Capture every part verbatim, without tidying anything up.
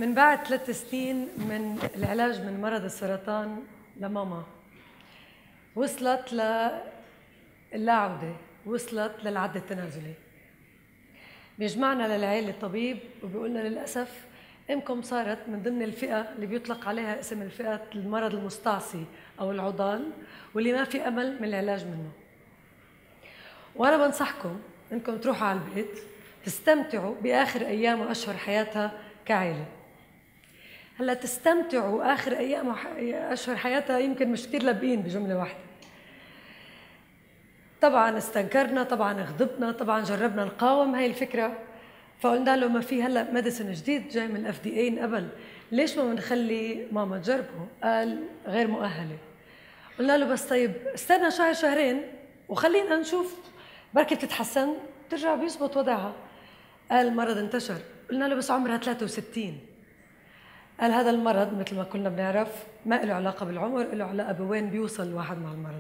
من بعد ثلاث سنين من العلاج من مرض السرطان لماما وصلت للاعودة، وصلت للعد التنازلي. بيجمعنا للعيلة الطبيب وبيقولنا للأسف أمكم صارت من ضمن الفئة اللي بيطلق عليها اسم الفئة المرض المستعصي أو العضال، واللي ما في أمل من العلاج منه. وأنا بنصحكم أنكم تروحوا على البيت تستمتعوا بآخر أيام وأشهر حياتها كعائلة. هلا تستمتعوا آخر أيام وأشهر حياتها يمكن مش كتير لابقين بجملة واحدة. طبعا استنكرنا، طبعا غضبنا، طبعا جربنا نقاوم هاي الفكرة، فقلنا له ما في هلا ميديسن جديد جاي من الاف دي اي قبل، ليش ما بنخلي ماما تجربه؟ قال غير مؤهلة. قلنا له بس طيب استنى شهر شهرين وخلينا نشوف بركي بتتحسن ترجع بيزبط وضعها. قال المرض انتشر. قلنا له بس عمرها ثلاثة وستين. قال هذا المرض مثل ما كلنا بنعرف ما له علاقة بالعمر، له علاقة بوين بيوصل الواحد مع المرض.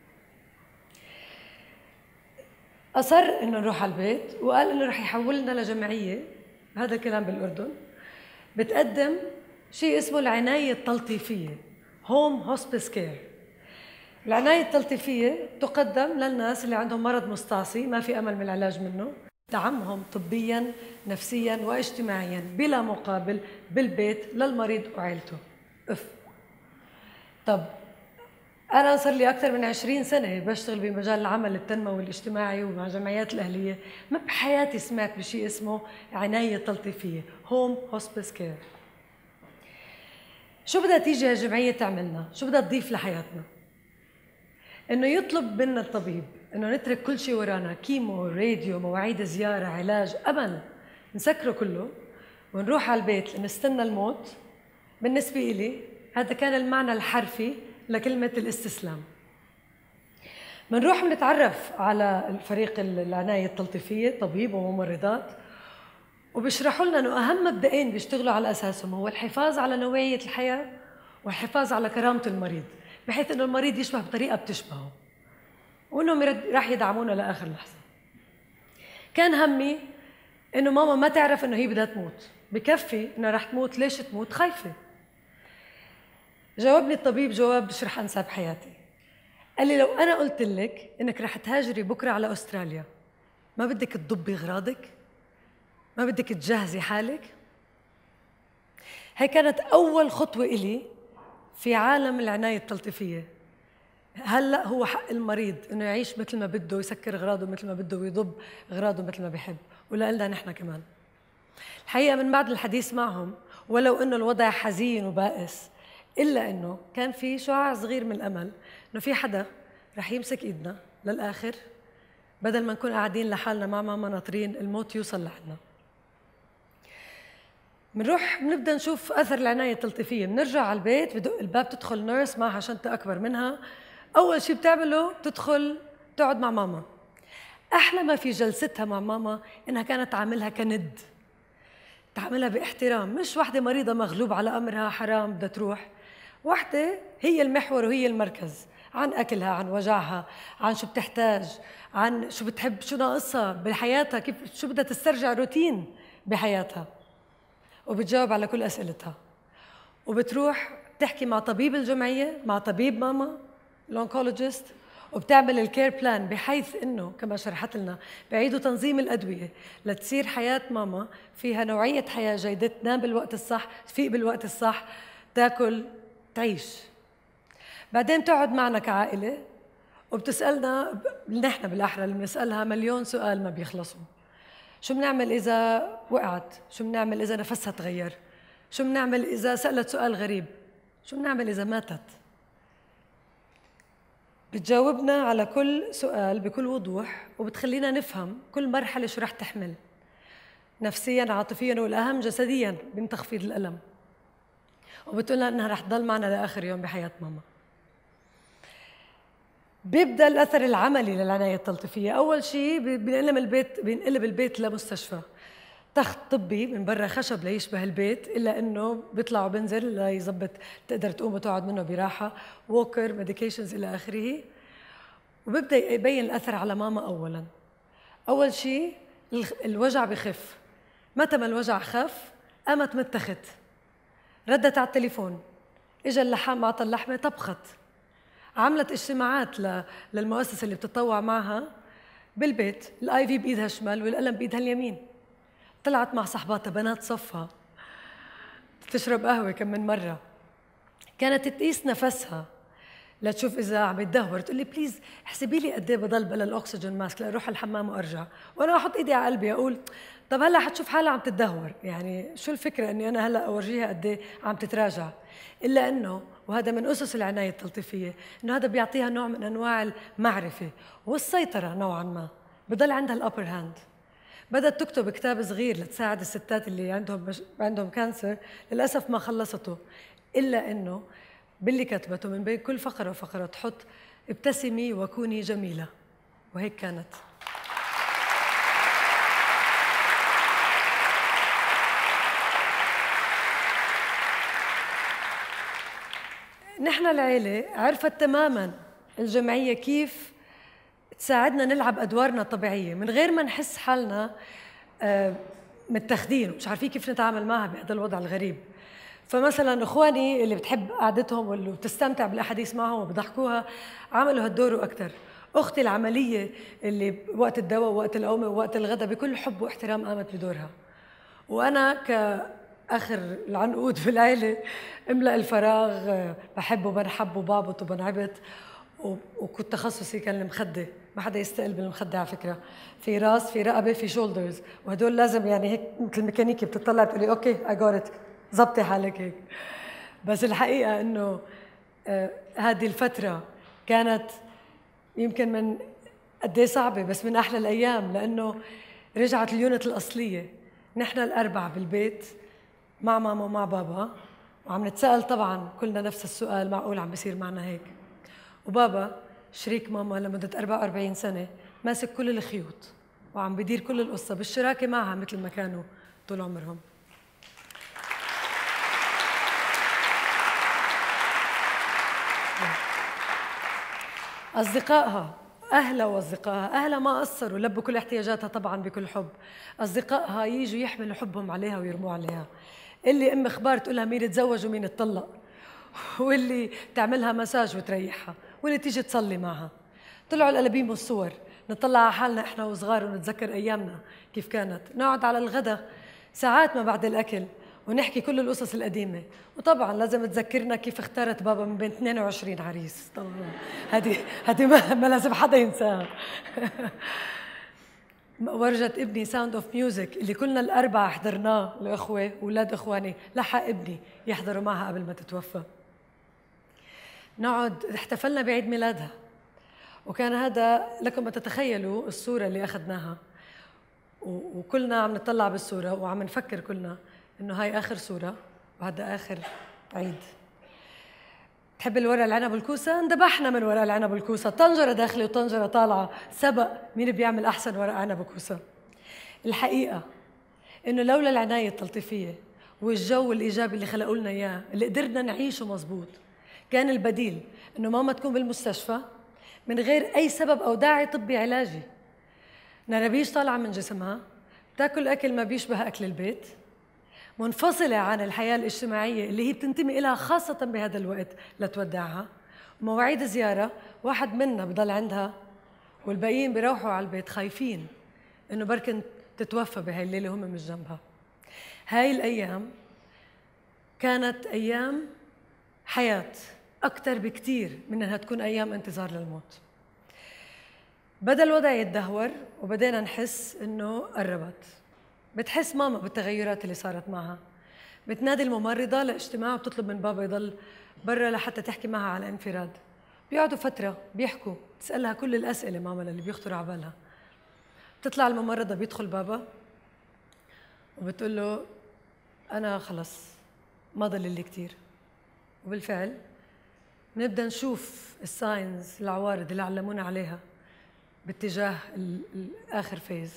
أصر إنه نروح على البيت وقال إنه رح يحولنا لجمعية، هذا الكلام بالأردن، بتقدم شيء اسمه العناية التلطيفية، هوم هوسبيس كير. العناية التلطيفية تقدم للناس اللي عندهم مرض مستعصي ما في أمل من العلاج منه، دعمهم طبياً نفسياً واجتماعياً بلا مقابل بالبيت للمريض وعائلته. أف. طب أنا صار لي أكثر من عشرين سنة بشتغل بمجال العمل التنموي الاجتماعي ومع جمعيات الأهلية، ما بحياتي سمعت بشيء اسمه عناية تلطيفية، هوم هوسبيس كير. شو بدها تيجي هالجمعية تعملنا؟ شو بدها تضيف لحياتنا؟ إنه يطلب منا الطبيب إنه نترك كل شيء ورانا، كيمو، راديو، مواعيد زيارة، علاج، أمل، نسكره كله ونروح على البيت نستنى الموت. بالنسبة إلي هذا كان المعنى الحرفي لكلمة الاستسلام. بنروح بنتعرف على الفريق العناية التلطيفية، طبيب وممرضات، وبيشرحوا لنا إنه أهم مبدئين بيشتغلوا على أساسهم هو الحفاظ على نوعية الحياة والحفاظ على كرامة المريض، بحيث إنه المريض يشبه بطريقة بتشبهه، وإنهم راح يدعمونا لآخر لحظة. كان همي إنه ماما ما تعرف إنه هي بدها تموت، بكفي إنها راح تموت، ليش تموت؟ خايفة. جاوبني الطبيب جواب مش رح أنساه بحياتي. قال لي لو أنا قلت لك إنك رح تهاجري بكرة على أستراليا، ما بدك تضبي أغراضك؟ ما بدك تجهزي حالك؟ هي كانت أول خطوة إلي في عالم العناية التلطيفية. هلأ هو حق المريض إنه يعيش مثل ما بده، يسكر أغراضه مثل ما بده، ويضب أغراضه مثل ما بيحب، ولقلنا نحن كمان. الحقيقة من بعد الحديث معهم، ولو إنه الوضع حزين وبائس، إلا إنه كان في شعاع صغير من الأمل إنه في حدا رح يمسك إيدنا للآخر، بدل ما نكون قاعدين لحالنا مع ماما ناطرين الموت يوصل لعنا. بنروح بنبدأ نشوف أثر العناية التلطيفية. بنرجع على البيت، بدق الباب، تدخل نيرس معها شنطة أكبر منها، أول شيء بتعمله تدخل تقعد مع ماما. أحلى ما في جلستها مع ماما إنها كانت تعاملها كند، تعاملها باحترام، مش واحدة مريضة مغلوب على أمرها حرام بدها تروح، واحدة هي المحور وهي المركز، عن أكلها، عن وجعها، عن شو بتحتاج، عن شو بتحب، شو ناقصها بحياتها، كيف شو بدها تسترجع روتين بحياتها، وبتجاوب على كل أسئلتها. وبتروح تحكي مع طبيب الجمعية، مع طبيب ماما الأونكولوجيست، وبتعمل الكير بلان بحيث إنه كما شرحت لنا بيعيدوا تنظيم الأدوية لتصير حياة ماما فيها نوعية حياة جيدة، تنام بالوقت الصح، تفيق بالوقت الصح، تاكل، تعيش. بعدين تقعد معنا كعائلة وبتسألنا نحن بالأحرى اللي بنسألها مليون سؤال ما بيخلصوا. شو بنعمل إذا وقعت؟ شو بنعمل إذا نفسها تغير؟ شو بنعمل إذا سألت سؤال غريب؟ شو بنعمل إذا ماتت؟ بتجاوبنا على كل سؤال بكل وضوح، وبتخلينا نفهم كل مرحلة شو رح تحمل نفسياً، عاطفياً، والأهم جسدياً من تخفيض الألم. وبتقولنا إنها رح تضل معنا لآخر يوم بحياة ماما. بيبدأ الأثر العملي للعناية التلطيفية. أول شيء بينقلب البيت بينقلب البيت لمستشفى، تخت طبي من برا خشب ليشبه البيت، إلا إنه بيطلع وبنزل ليظبط تقدر تقوم وتقعد منه براحة، ووكر، ميديكيشنز إلى آخره. وبيبدأ يبين الأثر على ماما. أولاً أول شيء الوجع بخف. متى ما الوجع خف قامت متخت، ردت على التليفون، اجى اللحام اعطى اللحمه، طبخت، عملت اجتماعات ل... للمؤسسه اللي بتتطوع معها بالبيت، الاي في بايدها الشمال والقلم بايدها اليمين. طلعت مع صحباتها بنات صفها تشرب قهوه كم من مره، كانت تقيس نفسها لتشوف اذا عم يتدهور، تقول لي بليز احسبي لي قد ايه بضل بلا الاكسجين ماسك لاروح الحمام وارجع، وانا احط ايدي على قلبي اقول طب هلا حتشوف حالها عم تتدهور، يعني شو الفكره اني انا هلا اورجيها قد ايه عم تتراجع. الا انه وهذا من اسس العنايه التلطيفيه، انه هذا بيعطيها نوع من انواع المعرفه والسيطره نوعا ما، بضل عندها الابر هاند. بدأت تكتب كتاب صغير لتساعد الستات اللي عندهم مش... عندهم كانسر، للاسف ما خلصته، الا انه باللي كتبته من بين كل فقره وفقره تحط ابتسمي وكوني جميله، وهيك كانت. نحن العيلة عرفت تماماً الجمعية كيف تساعدنا نلعب أدوارنا الطبيعية من غير ما نحس حالنا متخذين ومش عارفين كيف نتعامل معها بهذا الوضع الغريب. فمثلاً إخواني اللي بتحب قعدتهم واللي بتستمتع بالأحاديث معهم وبضحكوها عملوا هالدور وأكثر. أختي العملية اللي وقت الدواء ووقت القومة ووقت الغداء بكل حب واحترام قامت بدورها. وأنا ك آخر العنقود في العيلة املأ الفراغ، بحب وبنحب وبابط وبنعبط، وكنت تخصصي كان المخدة، ما حدا يستقل بالمخدة على فكرة، في راس في رقبة في شولدرز، وهدول لازم يعني هيك مثل الميكانيكي بتطلع بتقولي اوكي اي جوت ات، ظبطي حالك هيك. بس الحقيقة انه آه هذه الفترة كانت يمكن من قد ايه صعبة بس من احلى الايام، لانه رجعت اليونت الاصلية، نحن الاربعة بالبيت مع ماما ومع بابا، وعم نتسأل طبعاً كلنا نفس السؤال، معقول عم بيصير معنا هيك؟ وبابا شريك ماما لمدة أربعة وأربعين سنة ماسك كل الخيوط وعم بدير كل القصة بالشراكة معها مثل ما كانوا طول عمرهم. أصدقائها، أهلها وأصدقائها، أهلها ما قصروا، لبوا كل احتياجاتها طبعاً بكل حب. أصدقائها يجوا يحملوا حبهم عليها ويرموه عليها، اللي ام اخبار تقولها مين تزوج ومين اتطلق، واللي تعملها مساج وتريحها، واللي تيجي تصلي معها. طلعوا القلبين والصور، نطلع على حالنا احنا وصغار ونتذكر ايامنا كيف كانت، نقعد على الغداء ساعات ما بعد الاكل ونحكي كل القصص القديمه، وطبعا لازم تذكرنا كيف اختارت بابا من بين اثنين وعشرين عريس، طبعا هذه هذه ما, ما لازم حدا ينساها. ورجة ابني ساوند اوف ميوزك اللي كلنا الأربعة حضرناه، الأخوة وأولاد إخواني، لحق ابني يحضروا معها قبل ما تتوفى. نقعد احتفلنا بعيد ميلادها، وكان هذا لكم ما تتخيلوا الصورة اللي أخذناها، وكلنا عم نطلع بالصورة وعم نفكر كلنا إنه هاي آخر صورة وهذا آخر عيد. تحب الورق العنب والكوسة؟ اندبحنا من ورق العنب والكوسة، طنجرة داخلة وطنجرة طالعة، سبق مين بيعمل أحسن ورق عنب وكوسة. الحقيقة إنه لولا العناية التلطيفية والجو الإيجابي اللي خلقوا لنا إياه اللي قدرنا نعيشه مزبوط، كان البديل إنه ماما تكون بالمستشفى من غير أي سبب أو داعي طبي علاجي، نرابيش طالعة من جسمها، تاكل أكل ما بيشبه أكل البيت، منفصلة عن الحياة الاجتماعية اللي هي بتنتمي إلها خاصة بهذا الوقت لتودعها، ومواعيد زيارة واحد منا بضل عندها والباقيين بيروحوا على البيت خايفين إنه بركن تتوفى بهاي الليلة وهم مش جنبها. هاي الأيام كانت أيام حياة أكتر بكتير من إنها تكون أيام انتظار للموت. بدأ الوضع يتدهور وبدينا نحس إنه قربت. بتحس ماما بالتغيرات اللي صارت معها، بتنادي الممرضة لاجتماع وبتطلب من بابا يضل برا لحتى تحكي معها على انفراد. بيقعدوا فترة بيحكوا، تسألها كل الأسئلة ماما اللي بيخطر على بالها. بتطلع الممرضة، بيدخل بابا وبتقول له أنا خلص ما ضل لي كتير. وبالفعل بنبدأ نشوف الساينز، العوارض اللي علمونا عليها باتجاه آخر فيز.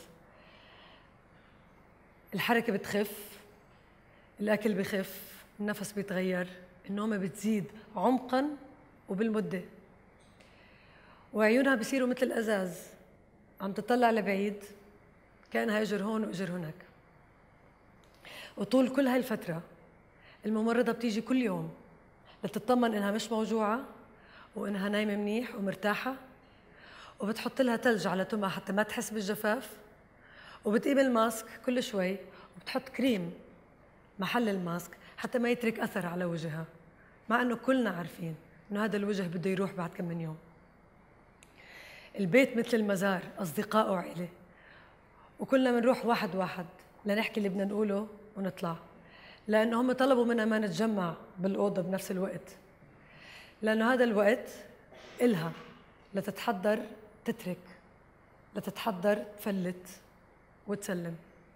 الحركة بتخف، الأكل بخف، النفس بيتغير، النومة بتزيد عمقاً وبالمدة، وعيونها بيصيروا مثل الأزاز عم تطلع لبعيد كأنها إجر هون وإجر هناك. وطول كل هاي الفترة الممرضة بتيجي كل يوم لتطمن إنها مش موجوعة وإنها نايمة منيح ومرتاحة، وبتحط لها ثلج على تمها حتى ما تحس بالجفاف، وبتقيم الماسك كل شوي وبتحط كريم محل الماسك حتى ما يترك أثر على وجهها، مع إنه كلنا عارفين إنه هذا الوجه بده يروح بعد كم من يوم. البيت مثل المزار، أصدقاء وعائلة، وكلنا بنروح واحد واحد لنحكي اللي بدنا نقوله ونطلع، لأنه هم طلبوا منا ما نتجمع بالأوضة بنفس الوقت، لأنه هذا الوقت إلها لتتحضر تترك، لتتحضر تفلت وتسلم.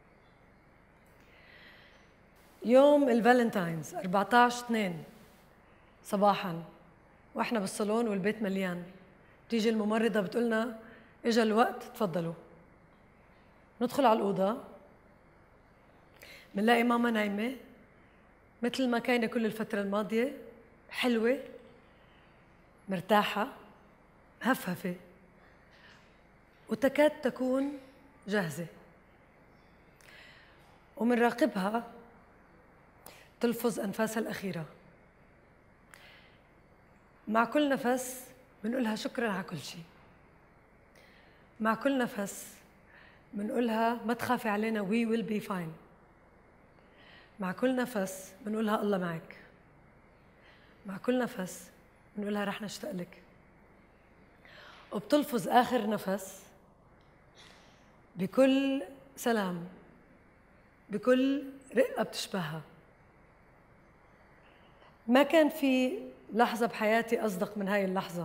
يوم الفالنتاينز أربعة عشر اثنين صباحاً وإحنا بالصالون والبيت مليان، بتيجي الممرضة بتقولنا إجا الوقت تفضلوا. ندخل على الأوضة بنلاقي ماما نايمة مثل ما كاينة كل الفترة الماضية، حلوة مرتاحة مهفهفة وتكاد تكون جاهزة، ومنراقبها تلفظ أنفاسها الأخيرة. مع كل نفس بنقولها شكراً على كل شيء، مع كل نفس بنقولها ما تخافي علينا we will be fine، مع كل نفس بنقولها الله معك، مع كل نفس بنقولها رح نشتاق لك. وبتلفظ آخر نفس بكل سلام، بكل رقة بتشبهها. ما كان في لحظة بحياتي أصدق من هاي اللحظة.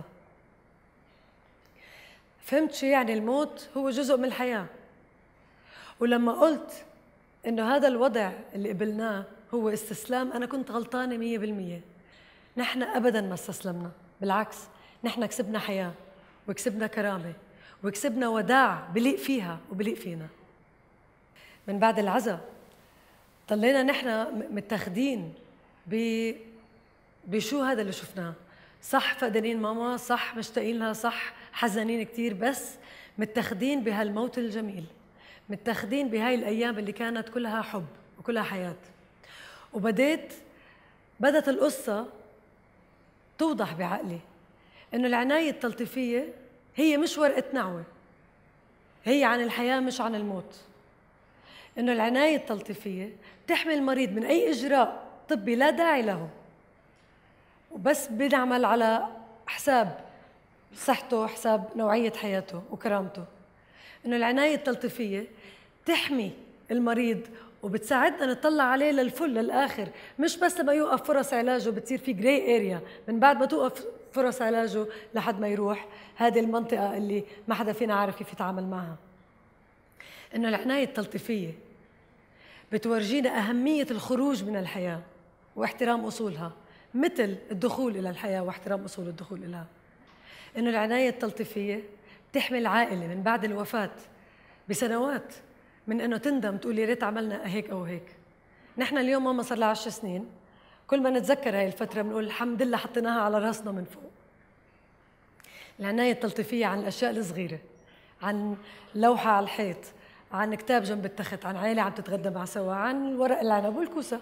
فهمت شو يعني الموت هو جزء من الحياة، ولما قلت إنه هذا الوضع اللي قبلناه هو استسلام، أنا كنت غلطانة مية بالمية. نحن أبداً ما استسلمنا، بالعكس نحن كسبنا حياة وكسبنا كرامة وكسبنا وداع بليق فيها وبليق فينا. من بعد العزاء ضلينا نحن متاخدين ب بشو هذا اللي شفناه، صح فقدانين ماما، صح مشتاقين لها، صح حزنين كتير، بس متاخدين بهالموت الجميل، متاخدين بهاي الأيام اللي كانت كلها حب وكلها حياة. وبديت بدت القصة توضح بعقلي إنه العناية التلطيفية هي مش ورقة نعوة، هي عن الحياة مش عن الموت. إنه العناية التلطيفية تحمي المريض من أي إجراء طبي لا داعي له، وبس بنعمل على حساب صحته، حساب نوعية حياته وكرامته. إنه العناية التلطيفية تحمي المريض وبتساعدنا نطلع عليه للفل للآخر، مش بس لما يوقف فرص علاجه بتصير في جراي اريا من بعد ما توقف فرص علاجه لحد ما يروح هذه المنطقة اللي ما حدا فينا عارف كيف يتعامل معها. إنه العناية التلطيفية بتورجينا أهمية الخروج من الحياة واحترام أصولها، مثل الدخول إلى الحياة واحترام أصول الدخول إليها. إنه العناية التلطيفية تحمي العائلة من بعد الوفاة بسنوات من إنه تندم تقول يا ريت عملنا هيك أو هيك. نحن اليوم ماما صار لها عشر سنين، كل ما نتذكر هاي الفترة بنقول الحمد لله حطيناها على راسنا من فوق. العناية التلطيفية عن الأشياء الصغيرة، عن لوحة على الحيط، عن كتاب جنب التخت، عن عائلة عم تتغدى مع سوا، عن ورق العنب والكوسة.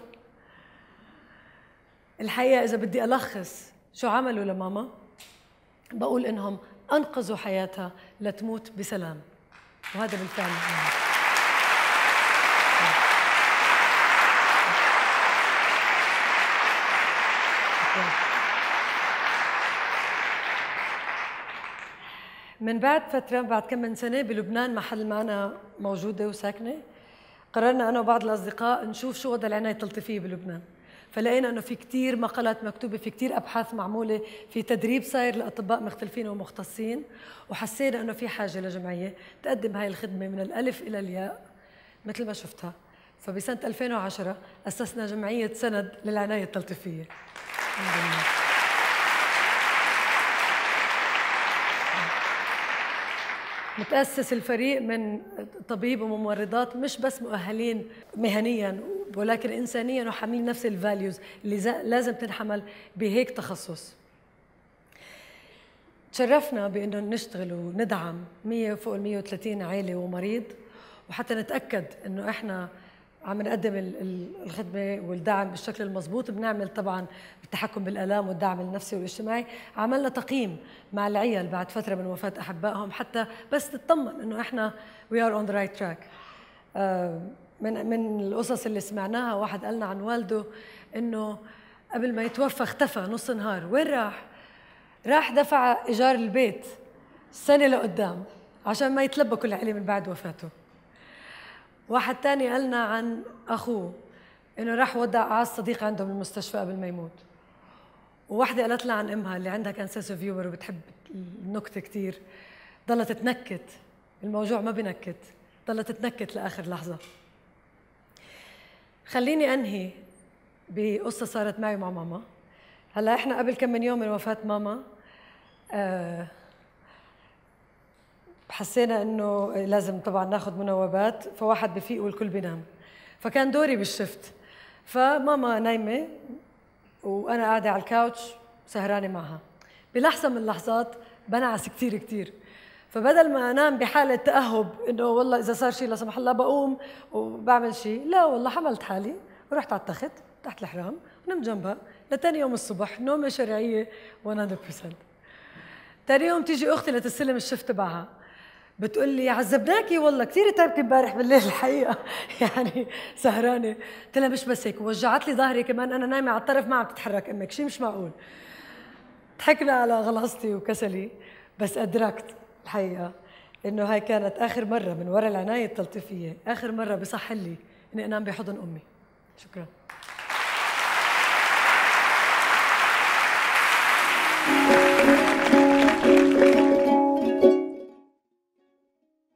الحقيقة إذا بدي ألخص شو عملوا لماما بقول إنهم أنقذوا حياتها لتموت بسلام، وهذا بالفعل. من بعد فترة، بعد كم من سنة بلبنان محل ما أنا موجودة وساكنة، قررنا أنا وبعض الأصدقاء نشوف شو وضع العناية التلطيفية بلبنان. فلقينا انه في كتير مقالات مكتوبه، في كتير ابحاث معموله، في تدريب صاير لاطباء مختلفين ومختصين، وحسينا انه في حاجه لجمعيه تقدم هاي الخدمه من الالف الى الياء مثل ما شفتها. فبسنه ألفين وعشرة اسسنا جمعيه سند للعنايه التلطيفيه. الحمد لله. متأسس الفريق من طبيب وممرضات مش بس مؤهلين مهنياً ولكن إنسانياً وحاملين نفس الفاليوز اللي لازم تنحمل بهيك تخصص. تشرفنا بأنه نشتغل وندعم مية فوق ال مية وثلاثين عائلة ومريض، وحتى نتأكد أنه إحنا عم نقدم الخدمه والدعم بالشكل المضبوط. بنعمل طبعا التحكم بالالام والدعم النفسي والاجتماعي. عملنا تقييم مع العيال بعد فتره من وفاه احبائهم حتى بس تطمن انه احنا وي ار اون ذا رايت تراك. من من القصص اللي سمعناها، واحد قالنا عن والده انه قبل ما يتوفى اختفى نص نهار. وين راح؟ راح دفع ايجار البيت سنه لقدام عشان ما يتلبكوا العيله من بعد وفاته. واحد تاني قالنا عن اخوه انه راح ودع اعز صديق عنده بالمستشفى قبل ما يموت. وواحده قالت لها عن امها اللي عندها كان سنس اوف هيومر وبتحب النكته كثير، ضلت تنكت، الموجوع ما بنكت، ضلت تنكت لاخر لحظه. خليني انهي بقصه صارت معي مع ماما. هلا احنا قبل كم من يوم من وفاه ماما أه حسينا انه لازم طبعا ناخذ منوبات، فواحد بفيق والكل بينام، فكان دوري بالشفت. فماما نايمه وانا قاعده على الكاوتش سهرانه معها. بلحظه من اللحظات بنعس كثير كثير، فبدل ما انام بحاله تاهب انه والله اذا صار شيء لا سمح الله بقوم وبعمل شيء، لا والله حملت حالي ورحت على التخت تحت الحرام ونمت جنبها لتاني يوم الصبح نومه شرعيه مية بالمية. تاني يوم تيجي اختي لتستلم الشفت تبعها، بتقول لي عذبناكي والله كثير تعبتي امبارح بالليل الحقيقه يعني سهرانه. قلت لها مش بس هيك، وجعت لي ظهري كمان، انا نايمه على الطرف ما عم تتحرك امك، شيء مش معقول. ضحكنا على غلاصتي وكسلي، بس ادركت الحقيقه انه هاي كانت اخر مره من وراء العنايه التلطيفيه، اخر مره بصح لي اني انام بحضن امي. شكرا.